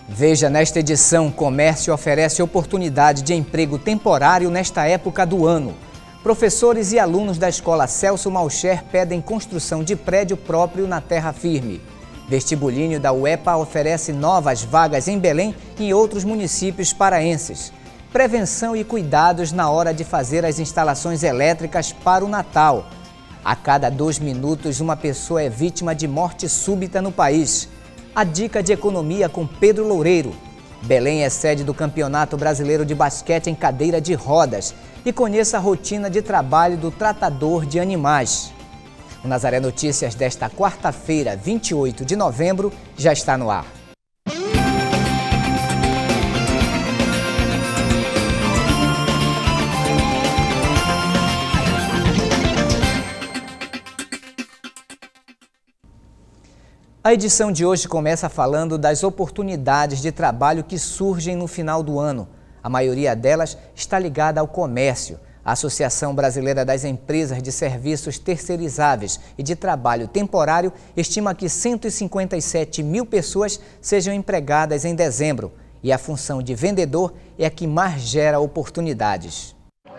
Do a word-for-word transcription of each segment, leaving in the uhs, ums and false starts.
Veja nesta edição, comércio oferece oportunidade de emprego temporário nesta época do ano. Professores e alunos da escola Celso Malcher pedem construção de prédio próprio na terra firme. Vestibulínio da U E P A oferece novas vagas em Belém e em outros municípios paraenses. Prevenção e cuidados na hora de fazer as instalações elétricas para o Natal. A cada dois minutos, uma pessoa é vítima de morte súbita no país. A dica de economia com Pedro Loureiro. Belém é sede do Campeonato Brasileiro de Basquete em cadeira de rodas. E conheça a rotina de trabalho do tratador de animais. O Nazaré Notícias desta quarta-feira, vinte e oito de novembro, já está no ar. A edição de hoje começa falando das oportunidades de trabalho que surgem no final do ano. A maioria delas está ligada ao comércio. A Associação Brasileira das Empresas de Serviços Terceirizáveis e de Trabalho Temporário estima que cento e cinquenta e sete mil pessoas sejam empregadas em dezembro. E a função de vendedor é a que mais gera oportunidades.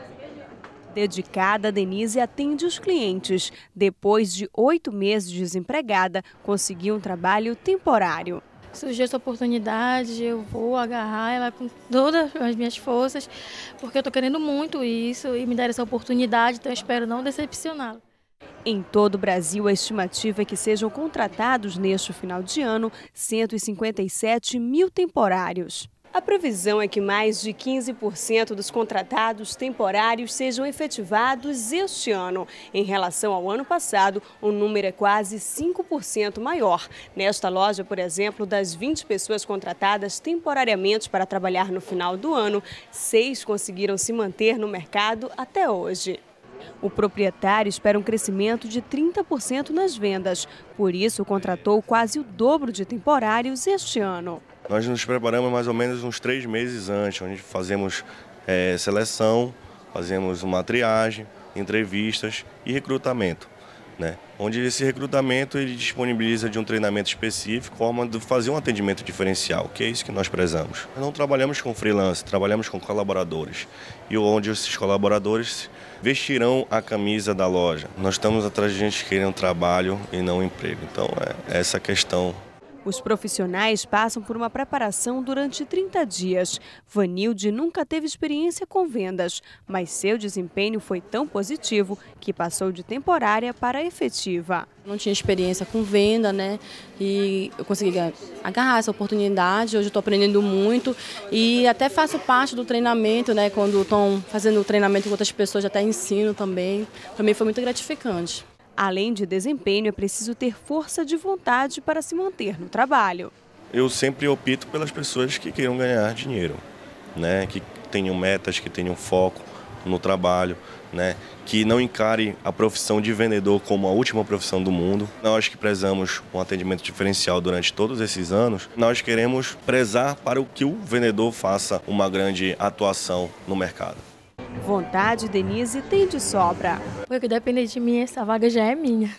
Dedicada, Denise atende os clientes. Depois de oito meses desempregada, conseguiu um trabalho temporário. Surgiu essa oportunidade, eu vou agarrar ela com todas as minhas forças, porque eu estou querendo muito isso e me dar essa oportunidade, então eu espero não decepcioná-la. Em todo o Brasil, a estimativa é que sejam contratados neste final de ano cento e cinquenta e sete mil temporários. A previsão é que mais de quinze por cento dos contratados temporários sejam efetivados este ano. Em relação ao ano passado, o número é quase cinco por cento maior. Nesta loja, por exemplo, das vinte pessoas contratadas temporariamente para trabalhar no final do ano, seis conseguiram se manter no mercado até hoje. O proprietário espera um crescimento de trinta por cento nas vendas. Por isso, contratou quase o dobro de temporários este ano. Nós nos preparamos mais ou menos uns três meses antes, onde fazemos é, seleção, fazemos uma triagem, entrevistas e recrutamento, né? Onde esse recrutamento ele disponibiliza de um treinamento específico, forma de fazer um atendimento diferencial, que é isso que nós prezamos. Não trabalhamos com freelance, trabalhamos com colaboradores, e onde esses colaboradores vestirão a camisa da loja. Nós estamos atrás de gente que quer um trabalho e não um emprego, então é essa questão. Os profissionais passam por uma preparação durante trinta dias. Vanilde nunca teve experiência com vendas, mas seu desempenho foi tão positivo que passou de temporária para efetiva. Não tinha experiência com venda, né? E eu consegui agarrar essa oportunidade. Hoje eu estou aprendendo muito e até faço parte do treinamento, né? Quando estão fazendo o treinamento com outras pessoas, até ensino também. Para mim foi muito gratificante. Além de desempenho, é preciso ter força de vontade para se manter no trabalho. Eu sempre opto pelas pessoas que queiram ganhar dinheiro, né? Que tenham metas, que tenham foco no trabalho, né? Que não encarem a profissão de vendedor como a última profissão do mundo. Nós que prezamos um atendimento diferencial durante todos esses anos, nós queremos prezar para o que o vendedor faça uma grande atuação no mercado. Vontade, Denise, tem de sobra. Porque depender de mim, essa vaga já é minha.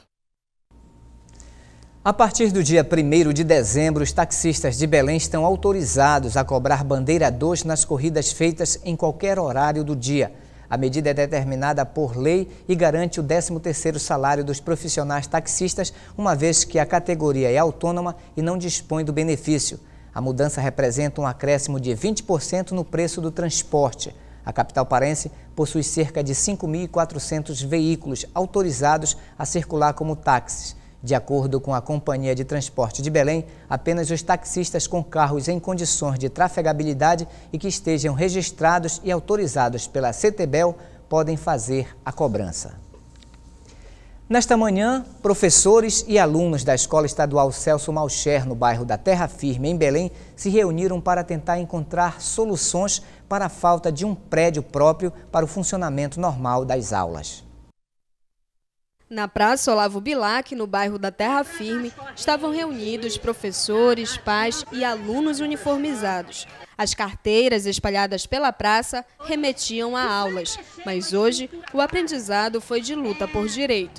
A partir do dia primeiro de dezembro, os taxistas de Belém estão autorizados a cobrar bandeira dois nas corridas feitas em qualquer horário do dia. A medida é determinada por lei e garante o décimo terceiro salário dos profissionais taxistas, uma vez que a categoria é autônoma e não dispõe do benefício. A mudança representa um acréscimo de vinte por cento no preço do transporte. A capital paraense possui cerca de cinco mil e quatrocentos veículos autorizados a circular como táxis. De acordo com a Companhia de Transporte de Belém, apenas os taxistas com carros em condições de trafegabilidade e que estejam registrados e autorizados pela CETEBEL podem fazer a cobrança. Nesta manhã, professores e alunos da Escola Estadual Celso Malcher, no bairro da Terra Firme, em Belém, se reuniram para tentar encontrar soluções para a falta de um prédio próprio para o funcionamento normal das aulas. Na Praça Olavo Bilac, no bairro da Terra Firme, estavam reunidos professores, pais e alunos uniformizados. As carteiras espalhadas pela praça remetiam a aulas, mas hoje o aprendizado foi de luta por direitos.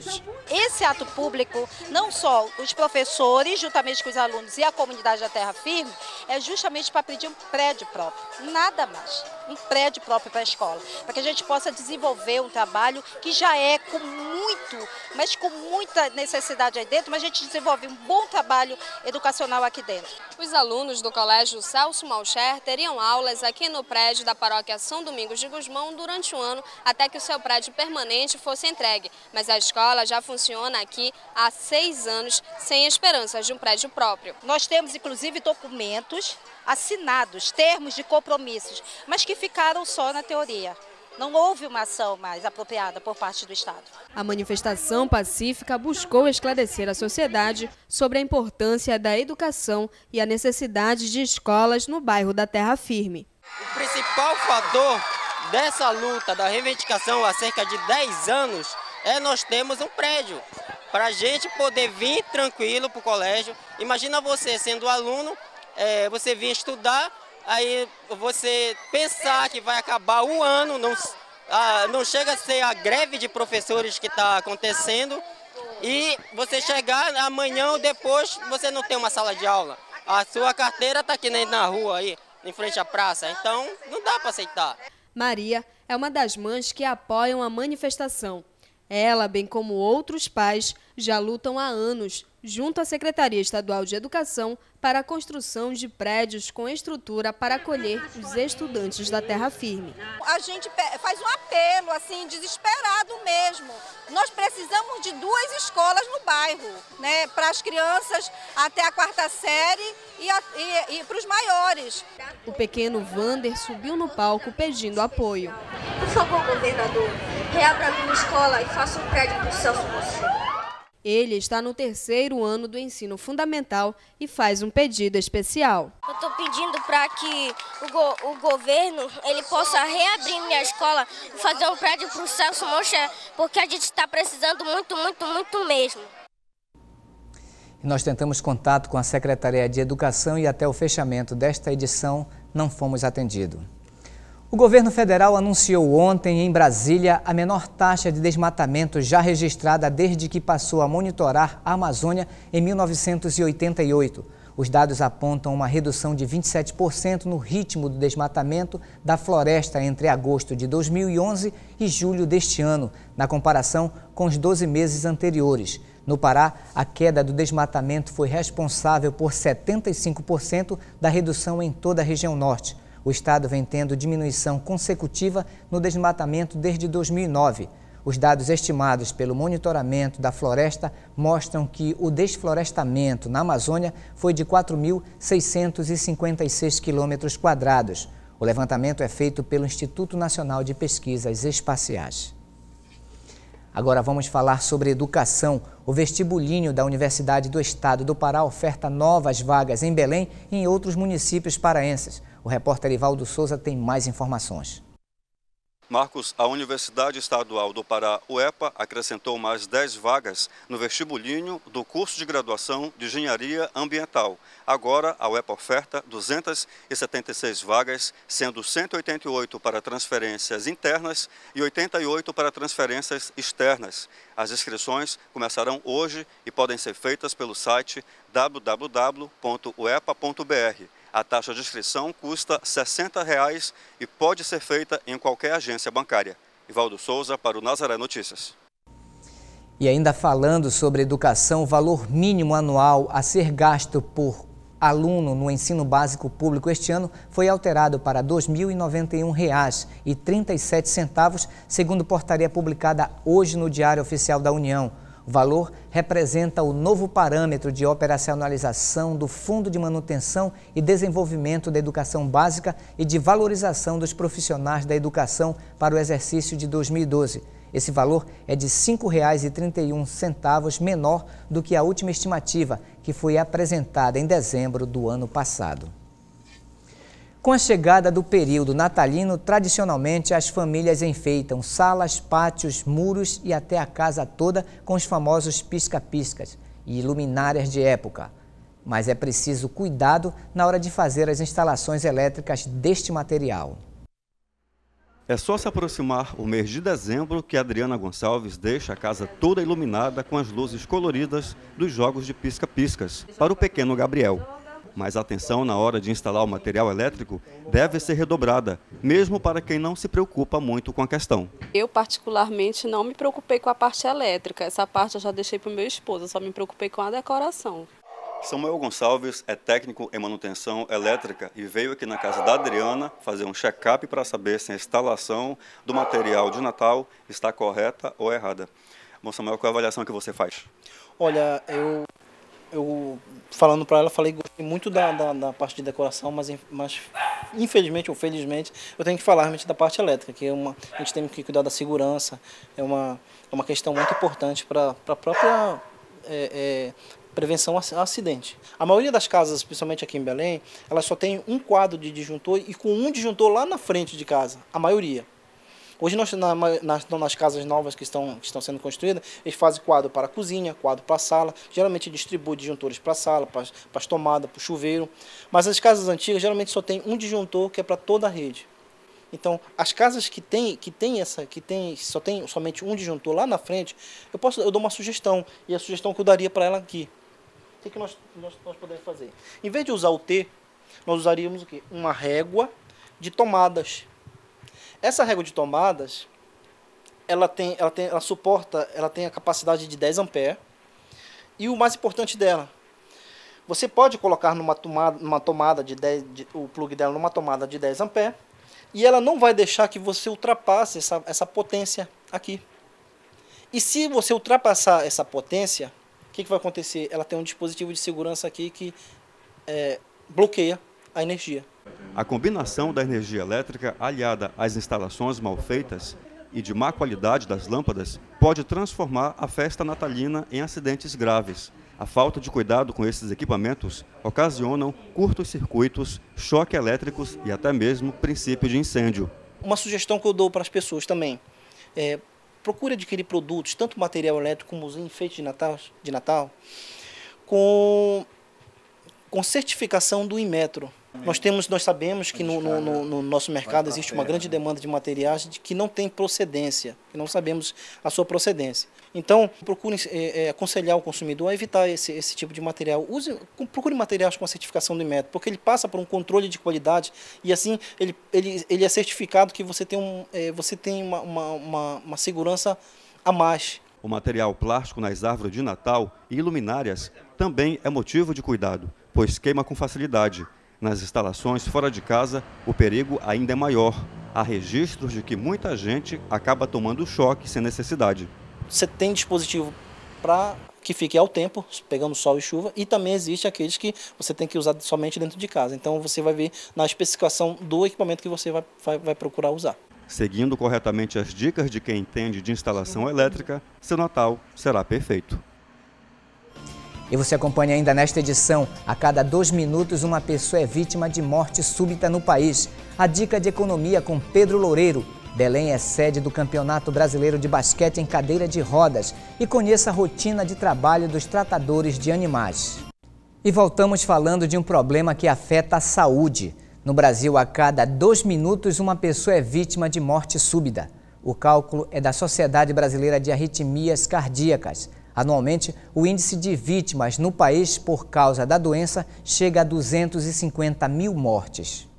esse ato público, não só os professores, juntamente com os alunos e a comunidade da Terra Firme, é justamente para pedir um prédio próprio, nada mais. Um prédio próprio para a escola, para que a gente possa desenvolver um trabalho que já é com muito, mas com muita necessidade aí dentro, mas a gente desenvolve um bom trabalho educacional aqui dentro. Os alunos do Colégio Celso Malcher teriam aulas aqui no prédio da Paróquia São Domingos de Gusmão durante um ano, até que o seu prédio permanente fosse entregue. Mas a escola já funciona aqui há seis anos, sem esperanças de um prédio próprio. Nós temos, inclusive, documentos assinados, termos de compromissos, mas que ficaram só na teoria. Não houve uma ação mais apropriada por parte do Estado. A manifestação pacífica buscou esclarecer a sociedade sobre a importância da educação e a necessidade de escolas no bairro da Terra Firme. O principal fator dessa luta, da reivindicação há cerca de dez anos, é nós temos um prédio para a gente poder vir tranquilo para o colégio. Imagina você sendo aluno, é, você vir estudar, aí você pensar que vai acabar o ano, não, ah, não chega a ser a greve de professores que está acontecendo, e você chegar amanhã ou depois, você não tem uma sala de aula. A sua carteira está aqui na rua, aí, em frente à praça, então não dá para aceitar. Maria é uma das mães que apoiam a manifestação. Ela, bem como outros pais, já lutam há anos, junto à Secretaria Estadual de Educação, para a construção de prédios com estrutura para acolher os estudantes da Terra Firme. A gente faz um apelo, assim, desesperado mesmo. Nós precisamos de duas escolas no bairro, né, para as crianças até a quarta série e, a, e, e para os maiores. O pequeno Vander subiu no palco pedindo apoio. Por favor, governador, reabra a minha escola e faça um prédio para o Celso Malcher. Ele está no terceiro ano do ensino fundamental e faz um pedido especial. Eu estou pedindo para que o, go o governo ele possa reabrir minha escola e fazer um prédio para o Celso Malcher, porque a gente está precisando muito, muito, muito mesmo. Nós tentamos contato com a Secretaria de Educação e até o fechamento desta edição não fomos atendidos. O governo federal anunciou ontem em Brasília a menor taxa de desmatamento já registrada desde que passou a monitorar a Amazônia em mil novecentos e oitenta e oito. Os dados apontam uma redução de vinte e sete por cento no ritmo do desmatamento da floresta entre agosto de dois mil e onze e julho deste ano, na comparação com os doze meses anteriores. No Pará, a queda do desmatamento foi responsável por setenta e cinco por cento da redução em toda a região norte. O estado vem tendo diminuição consecutiva no desmatamento desde dois mil e nove. Os dados estimados pelo monitoramento da floresta mostram que o desflorestamento na Amazônia foi de quatro mil seiscentos e cinquenta e seis quilômetros quadrados. O levantamento é feito pelo Instituto Nacional de Pesquisas Espaciais. Agora vamos falar sobre educação. O vestibulinho da Universidade do Estado do Pará oferta novas vagas em Belém e em outros municípios paraenses. O repórter Ivaldo Souza tem mais informações. Marcos, a Universidade Estadual do Pará, U E P A, acrescentou mais dez vagas no vestibulinho do curso de graduação de Engenharia Ambiental. Agora, a U E P A oferta duzentas e setenta e seis vagas, sendo cento e oitenta e oito para transferências internas e oitenta e oito para transferências externas. As inscrições começarão hoje e podem ser feitas pelo site w w w ponto u e p a ponto b r. A taxa de inscrição custa sessenta reais e pode ser feita em qualquer agência bancária. Ivaldo Souza para o Nazaré Notícias. E ainda falando sobre educação, o valor mínimo anual a ser gasto por aluno no ensino básico público este ano foi alterado para dois mil e noventa e um reais e trinta e sete centavos, segundo portaria publicada hoje no Diário Oficial da União. O valor representa o novo parâmetro de operacionalização do Fundo de Manutenção e Desenvolvimento da Educação Básica e de valorização dos profissionais da educação para o exercício de dois mil e doze. Esse valor é de cinco reais e trinta e um centavos menor do que a última estimativa, que foi apresentada em dezembro do ano passado. Com a chegada do período natalino, tradicionalmente as famílias enfeitam salas, pátios, muros e até a casa toda com os famosos pisca-piscas e luminárias de época. Mas é preciso cuidado na hora de fazer as instalações elétricas deste material. É só se aproximar o mês de dezembro que Adriana Gonçalves deixa a casa toda iluminada com as luzes coloridas dos jogos de pisca-piscas para o pequeno Gabriel. Mas a atenção na hora de instalar o material elétrico deve ser redobrada, mesmo para quem não se preocupa muito com a questão. Eu, particularmente, não me preocupei com a parte elétrica. Essa parte eu já deixei para o meu esposo, só me preocupei com a decoração. Samuel Gonçalves é técnico em manutenção elétrica e veio aqui na casa da Adriana fazer um check-up para saber se a instalação do material de Natal está correta ou errada. Bom, Samuel, qual é a avaliação que você faz? Olha, eu, eu falando para ela, falei que gostei muito da, da, da parte de decoração, mas, mas infelizmente ou felizmente eu tenho que falar realmente da parte elétrica, que é uma, a gente tem que cuidar da segurança, é uma, é uma questão muito importante para a própria... É, é, prevenção a acidente. A maioria das casas, principalmente aqui em Belém, elas só tem um quadro de disjuntor e com um disjuntor lá na frente de casa, a maioria. Hoje nós, na, nas, nas casas novas que estão, que estão sendo construídas, eles fazem quadro para a cozinha, quadro para a sala, geralmente distribui disjuntores para a sala, para, para as tomadas, para o chuveiro, mas as casas antigas geralmente só tem um disjuntor que é para toda a rede. Então, as casas que tem, que tem essa, que tem, só tem somente um disjuntor lá na frente, eu posso, eu dou uma sugestão, e a sugestão que eu daria para ela aqui. O que, que nós, nós, nós podemos fazer? Em vez de usar o T, nós usaríamos o quê? Uma régua de tomadas. Essa régua de tomadas, ela tem, ela tem, ela suporta, ela tem a capacidade de dez amperes. E o mais importante dela, você pode colocar numa tomada, numa tomada de dez, de, o plug dela numa tomada de dez amperes, e ela não vai deixar que você ultrapasse essa, essa potência aqui. E se você ultrapassar essa potência, o que, que vai acontecer? Ela tem um dispositivo de segurança aqui que é, bloqueia a energia. A combinação da energia elétrica aliada às instalações mal feitas e de má qualidade das lâmpadas pode transformar a festa natalina em acidentes graves. A falta de cuidado com esses equipamentos ocasionam curtos-circuitos, choques elétricos e até mesmo princípio de incêndio. Uma sugestão que eu dou para as pessoas também é: procure adquirir produtos, tanto material elétrico como os enfeites de Natal, de Natal com, com certificação do Inmetro. Nós, temos, nós sabemos que no, no, no, no nosso mercado existe uma grande demanda de materiais que não tem procedência, que não sabemos a sua procedência. Então, procure é, é, aconselhar o consumidor a evitar esse, esse tipo de material. Use, procure materiais com a certificação do Inmetro, porque ele passa por um controle de qualidade e assim ele, ele, ele é certificado que você tem, um, é, você tem uma, uma, uma, uma segurança a mais. O material plástico nas árvores de Natal e luminárias também é motivo de cuidado, pois queima com facilidade. Nas instalações fora de casa, o perigo ainda é maior. Há registros de que muita gente acaba tomando choque sem necessidade. Você tem dispositivo para que fique ao tempo, pegando sol e chuva, e também existe aqueles que você tem que usar somente dentro de casa. Então você vai ver na especificação do equipamento que você vai, vai, vai procurar usar. Seguindo corretamente as dicas de quem entende de instalação elétrica, seu Natal será perfeito. E você acompanha ainda nesta edição: a cada dois minutos uma pessoa é vítima de morte súbita no país. A dica de economia com Pedro Loureiro. Belém é sede do Campeonato Brasileiro de Basquete em Cadeira de Rodas. E conheça a rotina de trabalho dos tratadores de animais. E voltamos falando de um problema que afeta a saúde. No Brasil, a cada dois minutos uma pessoa é vítima de morte súbita. O cálculo é da Sociedade Brasileira de Arritmias Cardíacas. Anualmente, o índice de vítimas no país por causa da doença chega a duzentos e cinquenta mil mortes.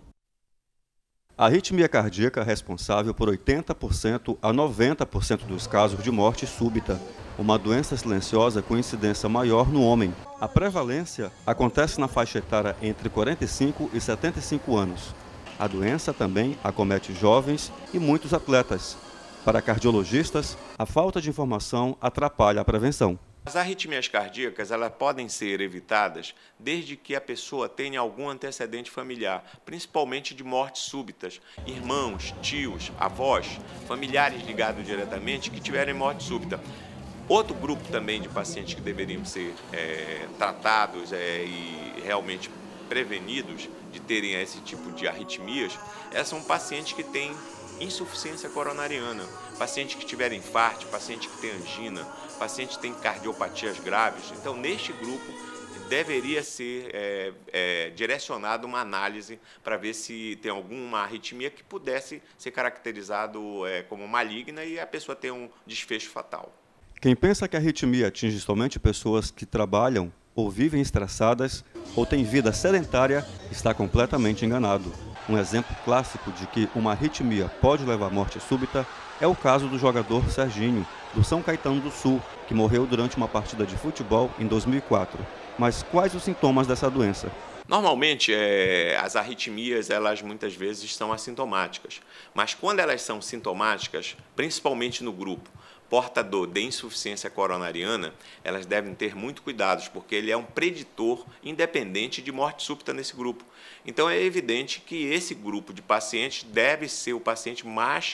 A arritmia cardíaca é responsável por oitenta por cento a noventa por cento dos casos de morte súbita, uma doença silenciosa com incidência maior no homem. A prevalência acontece na faixa etária entre quarenta e cinco e setenta e cinco anos. A doença também acomete jovens e muitos atletas. Para cardiologistas, a falta de informação atrapalha a prevenção. As arritmias cardíacas elas podem ser evitadas desde que a pessoa tenha algum antecedente familiar, principalmente de mortes súbitas, irmãos, tios, avós, familiares ligados diretamente que tiverem morte súbita. Outro grupo também de pacientes que deveriam ser é, tratados é, e realmente prevenidos de terem esse tipo de arritmias é, são pacientes que têm insuficiência coronariana, pacientes que tiverem infarto, pacientes que têm angina, pacientes que têm cardiopatias graves. Então, neste grupo, deveria ser é, é, direcionada uma análise para ver se tem alguma arritmia que pudesse ser caracterizado é, como maligna e a pessoa ter um desfecho fatal. Quem pensa que a arritmia atinge somente pessoas que trabalham ou vivem estressadas ou têm vida sedentária está completamente enganado. Um exemplo clássico de que uma arritmia pode levar à morte súbita é o caso do jogador Serginho, do São Caetano do Sul, que morreu durante uma partida de futebol em dois mil e quatro. Mas quais os sintomas dessa doença? Normalmente, é, as arritmias, elas muitas vezes são assintomáticas, mas quando elas são sintomáticas, principalmente no grupo portador de insuficiência coronariana, elas devem ter muito cuidados, porque ele é um preditor independente de morte súbita nesse grupo. Então, é evidente que esse grupo de pacientes deve ser o paciente mais,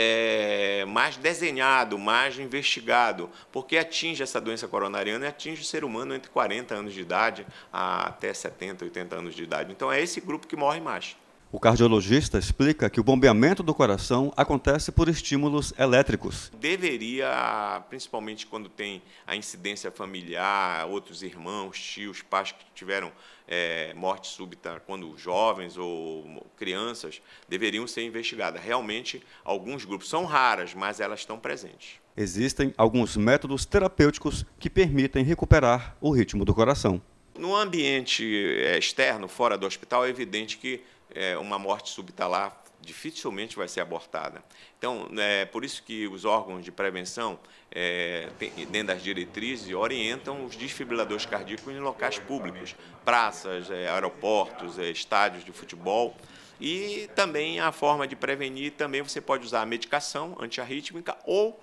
é, mais desenhado, mais investigado, porque atinge essa doença coronariana e atinge o ser humano entre quarenta anos de idade até setenta, oitenta anos de idade. Então, é esse grupo que morre mais. O cardiologista explica que o bombeamento do coração acontece por estímulos elétricos. Deveria, principalmente quando tem a incidência familiar, outros irmãos, tios, pais que tiveram é, morte súbita quando jovens ou crianças, deveriam ser investigadas. Realmente, alguns grupos são raras, mas elas estão presentes. Existem alguns métodos terapêuticos que permitem recuperar o ritmo do coração. No ambiente externo, fora do hospital, é evidente que é, uma morte súbita lá dificilmente vai ser abortada. Então, é por isso que os órgãos de prevenção, é, dentro das diretrizes, orientam os desfibriladores cardíacos em locais públicos, praças, é, aeroportos, é, estádios de futebol. E também a forma de prevenir, também você pode usar a medicação antiarrítmica ou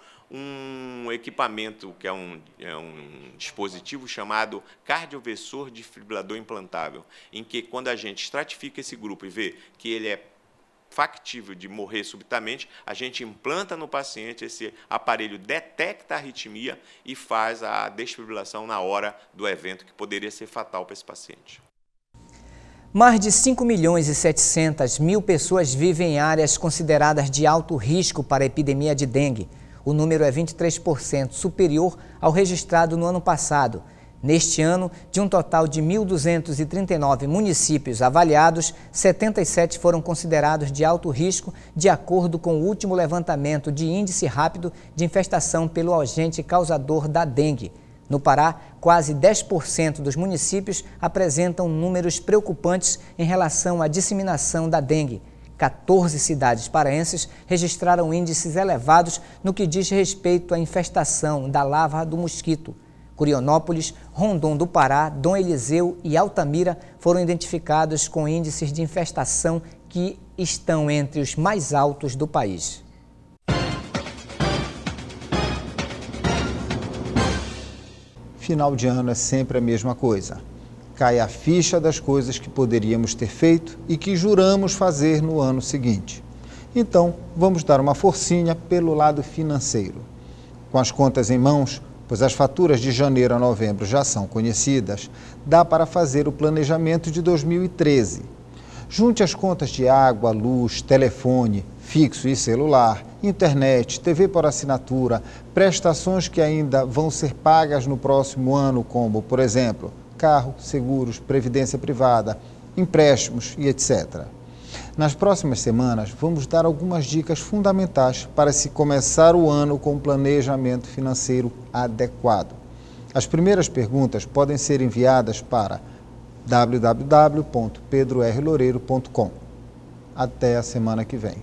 um equipamento, que é um, é um dispositivo chamado cardioversor desfibrilador implantável, em que quando a gente estratifica esse grupo e vê que ele é factível de morrer subitamente, a gente implanta no paciente, esse aparelho detecta a arritmia e faz a desfibrilação na hora do evento, que poderia ser fatal para esse paciente. Mais de cinco milhões e setecentas mil pessoas vivem em áreas consideradas de alto risco para a epidemia de dengue. O número é vinte e três por cento superior ao registrado no ano passado. Neste ano, de um total de mil duzentos e trinta e nove municípios avaliados, setenta e sete foram considerados de alto risco, de acordo com o último levantamento de índice rápido de infestação pelo agente causador da dengue. No Pará, quase dez por cento dos municípios apresentam números preocupantes em relação à disseminação da dengue. quatorze cidades paraenses registraram índices elevados no que diz respeito à infestação da larva do mosquito. Curionópolis, Rondon do Pará, Dom Eliseu e Altamira foram identificados com índices de infestação que estão entre os mais altos do país. Final de ano é sempre a mesma coisa. Cai a ficha das coisas que poderíamos ter feito e que juramos fazer no ano seguinte. Então, vamos dar uma forcinha pelo lado financeiro. Com as contas em mãos, pois as faturas de janeiro a novembro já são conhecidas, dá para fazer o planejamento de dois mil e treze. Junte as contas de água, luz, telefone, fixo e celular, internet, T V por assinatura, prestações que ainda vão ser pagas no próximo ano, como, por exemplo, carro, seguros, previdência privada, empréstimos e etcétera. Nas próximas semanas, vamos dar algumas dicas fundamentais para se começar o ano com um planejamento financeiro adequado. As primeiras perguntas podem ser enviadas para w w w ponto pedro r loureiro ponto com. Até a semana que vem.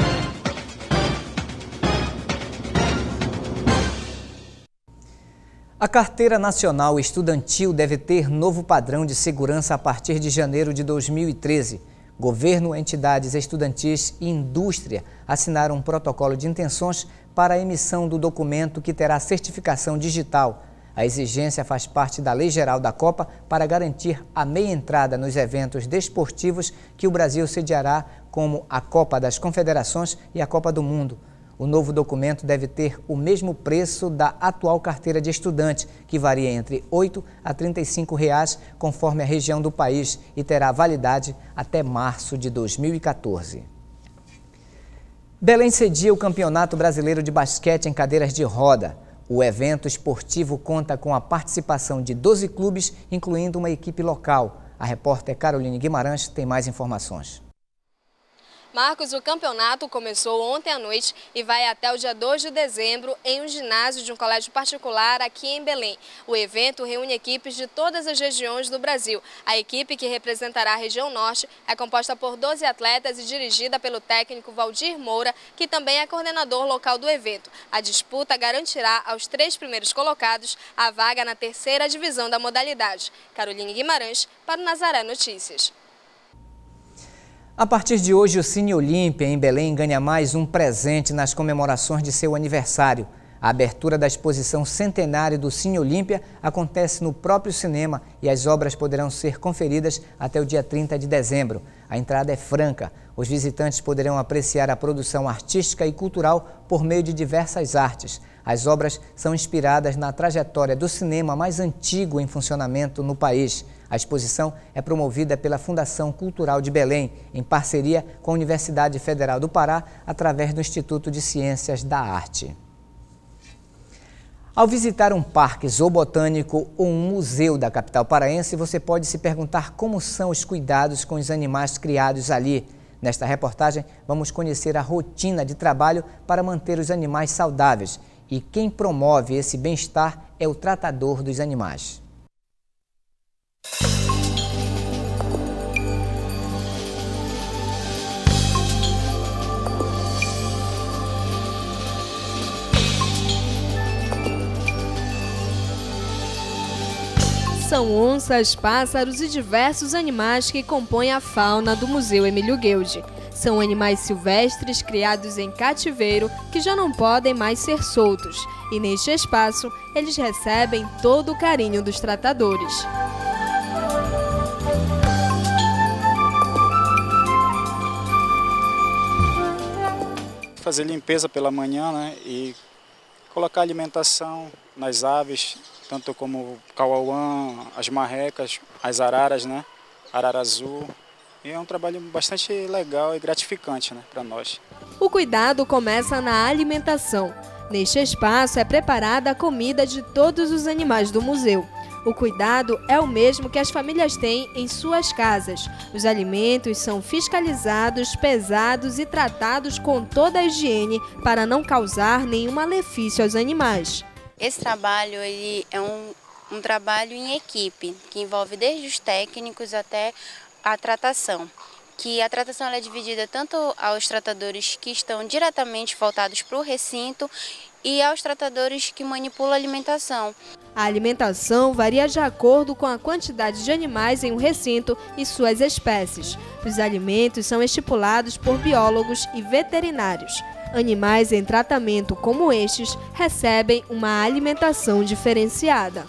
A Carteira Nacional Estudantil deve ter novo padrão de segurança a partir de janeiro de dois mil e treze. Governo, entidades estudantis e indústria assinaram um protocolo de intenções para a emissão do documento que terá certificação digital. A exigência faz parte da Lei Geral da Copa para garantir a meia entrada nos eventos desportivos que o Brasil sediará, como a Copa das Confederações e a Copa do Mundo. O novo documento deve ter o mesmo preço da atual carteira de estudante, que varia entre oito a trinta e cinco reais, conforme a região do país, e terá validade até março de dois mil e quatorze. Belém cedia o Campeonato Brasileiro de Basquete em cadeiras de roda. O evento esportivo conta com a participação de doze clubes, incluindo uma equipe local. A repórter Caroline Guimarães tem mais informações. Marcos, o campeonato começou ontem à noite e vai até o dia dois de dezembro em um ginásio de um colégio particular aqui em Belém. O evento reúne equipes de todas as regiões do Brasil. A equipe que representará a região norte é composta por doze atletas e dirigida pelo técnico Valdir Moura, que também é coordenador local do evento. A disputa garantirá aos três primeiros colocados a vaga na terceira divisão da modalidade. Caroline Guimarães, para o Nazaré Notícias. A partir de hoje, o Cine Olímpia, em Belém, ganha mais um presente nas comemorações de seu aniversário. A abertura da exposição centenário do Cine Olímpia acontece no próprio cinema e as obras poderão ser conferidas até o dia trinta de dezembro. A entrada é franca. Os visitantes poderão apreciar a produção artística e cultural por meio de diversas artes. As obras são inspiradas na trajetória do cinema mais antigo em funcionamento no país. A exposição é promovida pela Fundação Cultural de Belém, em parceria com a Universidade Federal do Pará, através do Instituto de Ciências da Arte. Ao visitar um parque zoobotânico ou um museu da capital paraense, você pode se perguntar como são os cuidados com os animais criados ali. Nesta reportagem, vamos conhecer a rotina de trabalho para manter os animais saudáveis. E quem promove esse bem-estar é o tratador dos animais. São onças, pássaros e diversos animais que compõem a fauna do Museu Emílio Gueldi. São animais silvestres criados em cativeiro que já não podem mais ser soltos. E neste espaço, eles recebem todo o carinho dos tratadores. Fazer limpeza pela manhã, né, e colocar alimentação nas aves, tanto como o cauauã, as marrecas, as araras, né, arara azul. E é um trabalho bastante legal e gratificante, né, para nós. O cuidado começa na alimentação. Neste espaço é preparada a comida de todos os animais do museu. O cuidado é o mesmo que as famílias têm em suas casas. Os alimentos são fiscalizados, pesados e tratados com toda a higiene para não causar nenhum malefício aos animais. Esse trabalho ele é um, um trabalho em equipe, que envolve desde os técnicos até a tratação. Que a tratação ela é dividida tanto aos tratadores que estão diretamente voltados para o recinto e aos tratadores que manipulam a alimentação. A alimentação varia de acordo com a quantidade de animais em um recinto e suas espécies. Os alimentos são estipulados por biólogos e veterinários. Animais em tratamento como estes recebem uma alimentação diferenciada.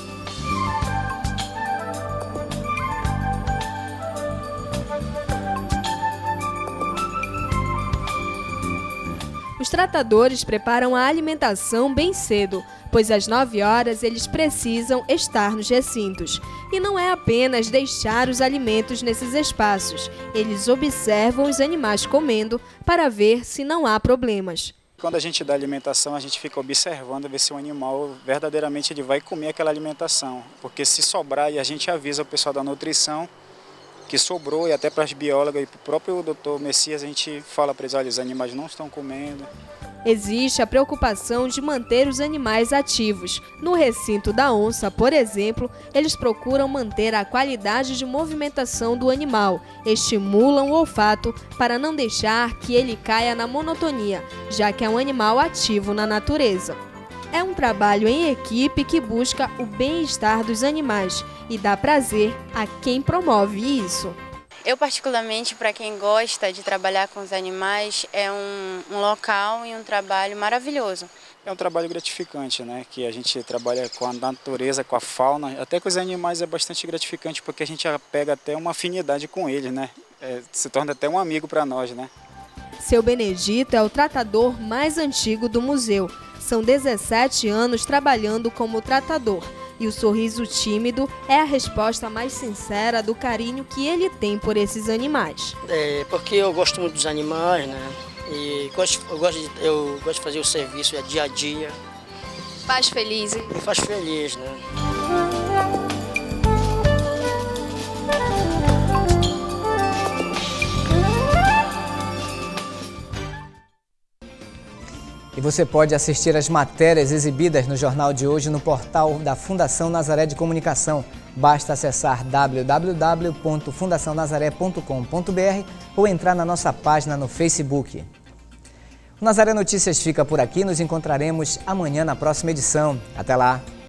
Os tratadores preparam a alimentação bem cedo, pois às nove horas eles precisam estar nos recintos. E não é apenas deixar os alimentos nesses espaços, eles observam os animais comendo para ver se não há problemas. Quando a gente dá alimentação, a gente fica observando, ver se o animal verdadeiramente ele vai comer aquela alimentação. Porque se sobrar, e a gente avisa o pessoal da nutrição que sobrou, e até para as biólogas e para o próprio doutor Messias, a gente fala para eles, olha, os animais não estão comendo. Existe a preocupação de manter os animais ativos. No recinto da onça, por exemplo, eles procuram manter a qualidade de movimentação do animal, estimulam o olfato para não deixar que ele caia na monotonia, já que é um animal ativo na natureza. É um trabalho em equipe que busca o bem-estar dos animais e dá prazer a quem promove isso. Eu, particularmente, para quem gosta de trabalhar com os animais, é um, um local e um trabalho maravilhoso. É um trabalho gratificante, né? Que a gente trabalha com a natureza, com a fauna, até com os animais é bastante gratificante porque a gente pega até uma afinidade com eles, né? É, se torna até um amigo para nós, né? Seu Benedito é o tratador mais antigo do museu. São dezessete anos trabalhando como tratador. E o sorriso tímido é a resposta mais sincera do carinho que ele tem por esses animais. É porque eu gosto muito dos animais, né? E gosto, eu, gosto de, eu gosto de fazer o serviço é dia a dia. Faz feliz, hein? Me faz feliz, né? E você pode assistir as matérias exibidas no Jornal de hoje no portal da Fundação Nazaré de Comunicação. Basta acessar w w w ponto fundação nazaré ponto com ponto b r ou entrar na nossa página no Facebook. O Nazaré Notícias fica por aqui, nos encontraremos amanhã na próxima edição. Até lá!